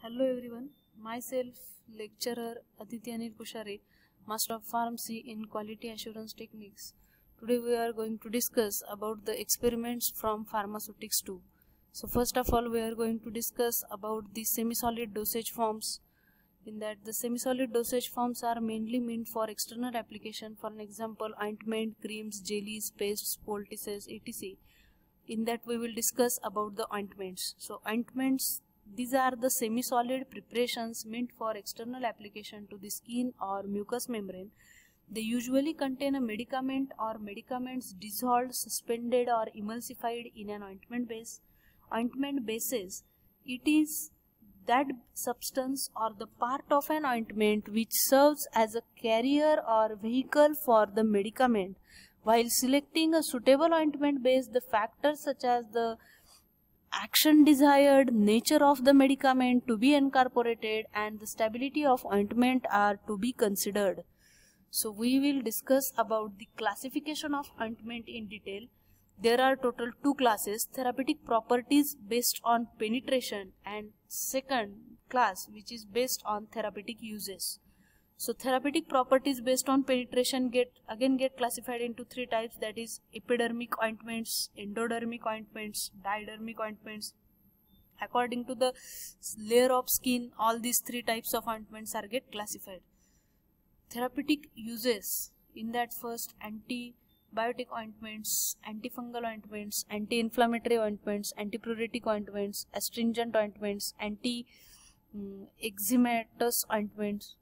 Hello everyone, myself lecturer Aditya Anil Pushare, Master of Pharmacy in Quality Assurance Techniques. Today we are going to discuss about the experiments from pharmaceutics 2. So first of all we are going to discuss about the semi-solid dosage forms. In that the semi-solid dosage forms are mainly meant for external application, for an example ointment, creams, jellies, pastes, poultices, etc. In that we will discuss about the ointments. So ointments, these are the semi-solid preparations meant for external application to the skin or mucous membrane. They usually contain a medicament or medicaments dissolved, suspended or emulsified in an ointment base. Ointment bases, it is that substance or the part of an ointment which serves as a carrier or vehicle for the medicament. While selecting a suitable ointment base, the factors such as the action desired, nature of the medicament to be incorporated, and the stability of ointment are to be considered. So we will discuss about the classification of ointment in detail. There are total two classes: therapeutic properties based on penetration, and second class which is based on therapeutic uses. So therapeutic properties based on penetration get classified into three types, that is epidermic ointments, endodermic ointments, didermic ointments. According to the layer of skin, all these three types of ointments are get classified. Therapeutic uses, in that first antibiotic ointments, antifungal ointments, anti-inflammatory ointments, antipruritic ointments, astringent ointments, anti-eczematous ointments,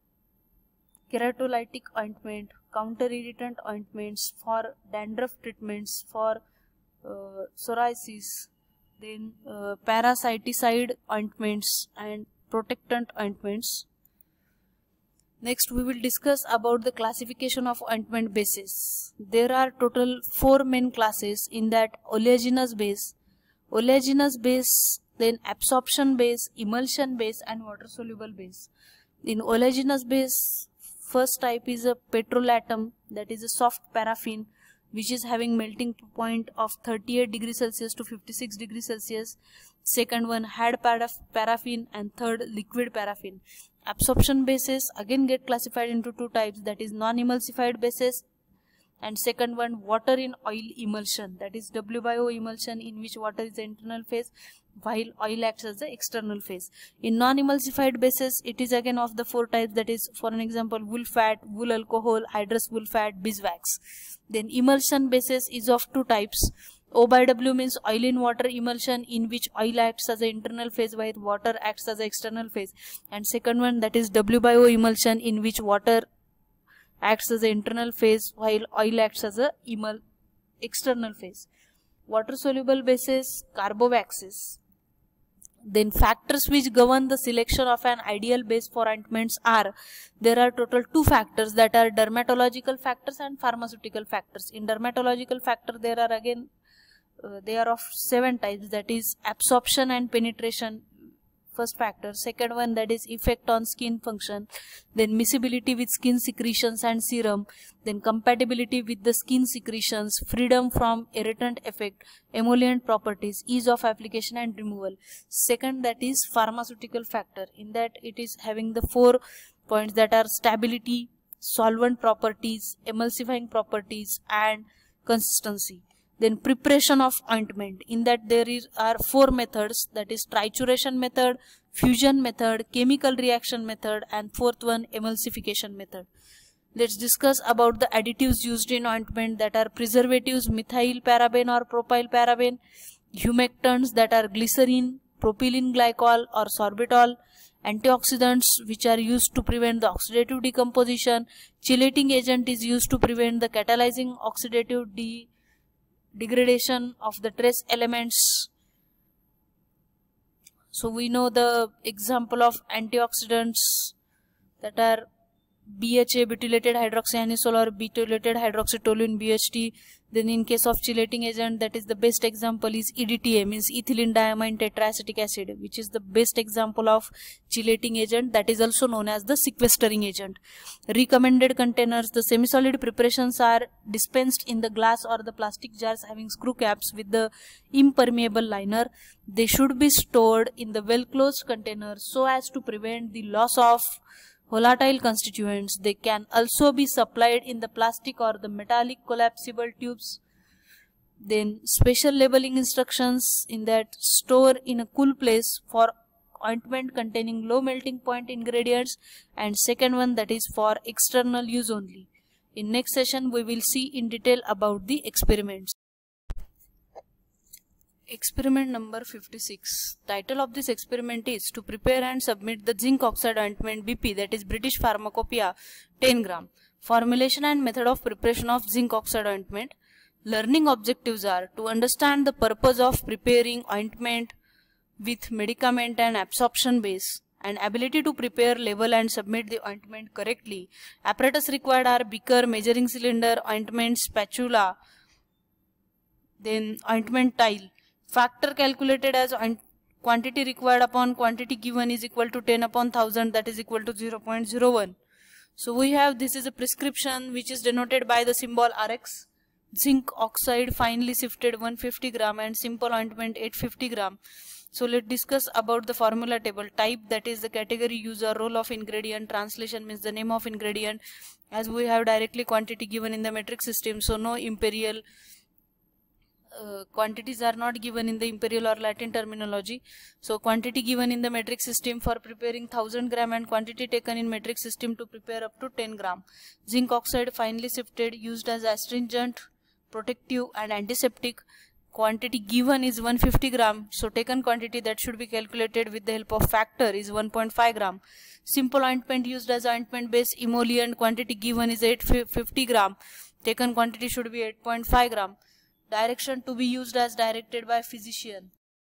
keratolytic ointment, counter-irritant ointments, for dandruff treatments, for psoriasis, then parasiticide ointments and protectant ointments. Next we will discuss about the classification of ointment bases. There are total 4 main classes, in that oleaginous base, then absorption base, emulsion base and water soluble base. In oleaginous base, first type is a petrolatum, that is a soft paraffin which is having melting point of 38 degrees Celsius to 56 degrees Celsius. Second one hard paraffin, and third liquid paraffin. Absorption bases again get classified into two types, that is non-emulsified bases, and second one water in oil emulsion, that is W/O emulsion, in which water is the internal phase while oil acts as the external phase. In non-emulsified bases, it is again of the four types, that is for an example wool fat, wool alcohol, hydrous wool fat, beeswax. Then emulsion bases is of two types. O/W means oil in water emulsion, in which oil acts as the internal phase while water acts as the external phase. And second one, that is W/O emulsion, in which water acts as the internal phase while oil acts as a external phase. Water soluble bases, carbowaxes. Then factors which govern the selection of an ideal base for ointments are, there are total two factors, that are dermatological factors and pharmaceutical factors. In dermatological factor there are again they are of 7 types, that is absorption and penetration, first factor. Second one, that is effect on skin function, then miscibility with skin secretions and serum, then compatibility with the skin secretions, freedom from irritant effect, emollient properties, ease of application and removal. Second, that is pharmaceutical factor, in that it is having the 4 points, that are stability, solvent properties, emulsifying properties and consistency. Then preparation of ointment, in that there are 4 methods, that is trituration method, fusion method, chemical reaction method, and fourth one emulsification method. Let's discuss about the additives used in ointment, that are preservatives, methyl paraben or propyl paraben, humectants, that are glycerin, propylene glycol or sorbitol, antioxidants which are used to prevent the oxidative decomposition, chelating agent is used to prevent the catalyzing oxidative degradation of the trace elements. So we know the example of antioxidants, that are BHA, butylated hydroxyanisole or butylated hydroxytoluene, BHT. Then in case of chelating agent, that is the best example is EDTA, means ethylene diamine tetraacetic acid, which is the best example of chelating agent, that is also known as the sequestering agent. Recommended containers, the semi-solid preparations are dispensed in the glass or the plastic jars having screw caps with the impermeable liner. They should be stored in the well-closed container so as to prevent the loss of volatile constituents. They can also be supplied in the plastic or the metallic collapsible tubes. Then special labeling instructions in that store in a cool place for ointment containing low melting point ingredients, and second one that is for external use only. In next session we will see in detail about the experiments. Experiment number 56. Title of this experiment is to prepare and submit the zinc oxide ointment BP, that is British Pharmacopoeia, 10 gram. Formulation and method of preparation of zinc oxide ointment. Learning objectives are to understand the purpose of preparing ointment with medicament and absorption base, and ability to prepare, label and submit the ointment correctly. Apparatus required are beaker, measuring cylinder, ointment spatula, then ointment tile. Factor calculated as quantity required upon quantity given is equal to 10 upon 1000, that is equal to 0.01. So we have, this is a prescription which is denoted by the symbol Rx. Zinc oxide finely sifted 150 gram and simple ointment 850 gram. So let's discuss about the formula table. Type, that is the category, user, role of ingredient. Translation means the name of ingredient. As we have directly quantity given in the metric system, so no imperial quantities are not given in the imperial or Latin terminology. So quantity given in the metric system for preparing 1000 gram and quantity taken in metric system to prepare up to 10 gram. Zinc oxide finely sifted, used as astringent, protective and antiseptic. Quantity given is 150 gram. So taken quantity that should be calculated with the help of factor is 1.5 gram. Simple ointment used as ointment base emollient. Quantity given is 850 gram. Taken quantity should be 8.5 gram. Direction to be used as directed by physician.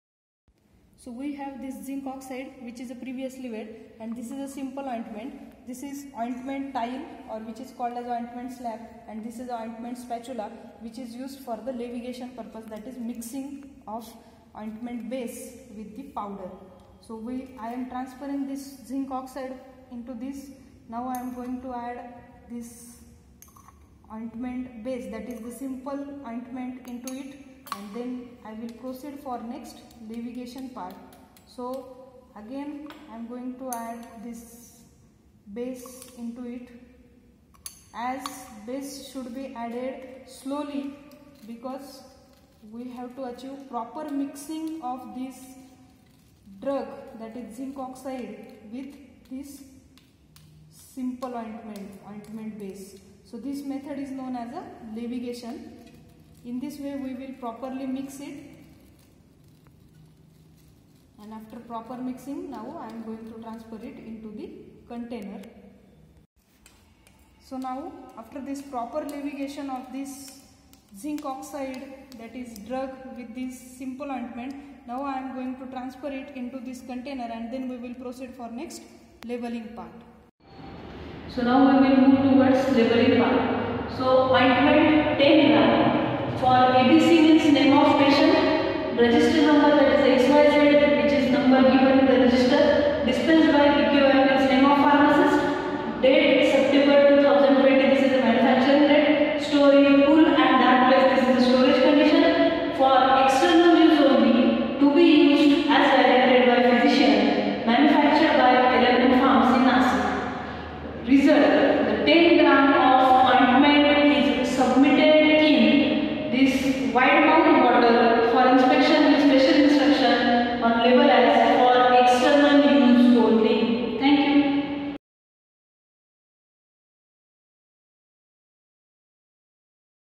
So we have this zinc oxide which is a previously weighed, and this is a simple ointment. This is ointment tile, or which is called as ointment slab, and this is ointment spatula which is used for the leviation purpose, that is mixing of ointment base with the powder. So I am transferring this zinc oxide into this. Now I am going to add this ointment base, that is the simple ointment, into it, and then I will proceed for next leviation part. So again I am going to add this base into it. As base should be added slowly because we have to achieve proper mixing of this drug, that is zinc oxide, with this simple ointment base. So this method is known as a leviation. In this way we will properly mix it, and after proper mixing, now I am going to transfer it into the container. So now after this proper leviation of this zinc oxide, that is drug, with this simple ointment, now I am going to transfer it into this container, and then we will proceed for next labeling part. So now we will move towards labeling part. So ointment 10 gram. For ABC means name of patient, register number, that is XYZ,